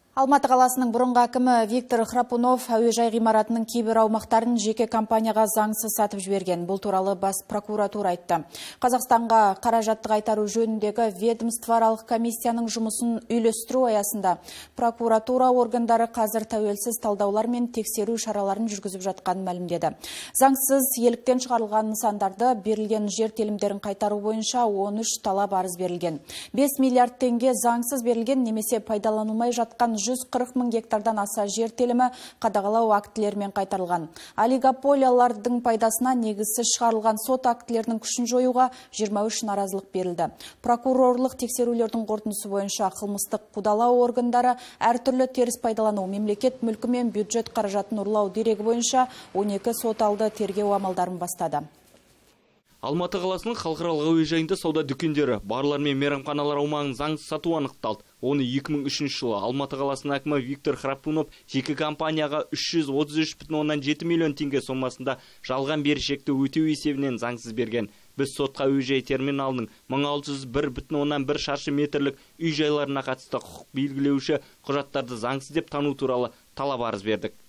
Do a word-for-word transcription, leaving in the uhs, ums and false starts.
Алматы қаласының бұрынғы әкімі Виктор Храпунов әуежай ғимаратының кейбір аумақтарын жеке компанияға заңсыз сатып жіберген. Бұл туралы бас прокуратура айтты. Қазақстанға қаражатты қайтару жөніндегі ведомствоаралық комиссияның жұмысын үйлестіру аясында прокуратура органдары қазір тәуелсіз талдаулар мен тексеру шараларын жүргізіп жатқанын мәлімдеді. Заңсыз иеліктен шығарылған нысандарды берілген жер телімдерін қайтару бойынша он үш талап арыз берілген. бес миллиард теңге заңсыз берілген немесе пайдаланылмай жатқан жүз қырық мың гектардан аса жер телімі қадағалау актілерімен қайтарылған. Олигополиялардың пайдасына негізсіз шығарылған сот актілерінің күшін жоюға жиырма үш наразылық берілді. Прокурорлық тексерулердің қорытындысы бойынша қылмыстық қудалау органдары әртүрлі теріс пайдалану, мемлекет мүлкі мен бюджет қаражатын ұрлау дерегі бойынша он екі сот алды тергеу амалдарын бастады. Алматы қаласының халықаралық әуежайында сауда дүкендері, барлар мен мейрамханалар аумағын заңсыз сату анықталды. Оны екі мың үшінші жылы Алматы қаласының әкімі Виктор Храпунов жеке компанияға үш жүз отыз үш бүтін оннан жеті миллион теңге сомасында жалған берешекті өтеу есебінен заңсыз берген. Біз сотқа әуежай терминалының мың алты жүз бір бүтін оннан бір шаршы метрлік үй жайларына қатысты құқық белгілеуші құжаттарды заңсыз деп тану туралы талап арыз бердік.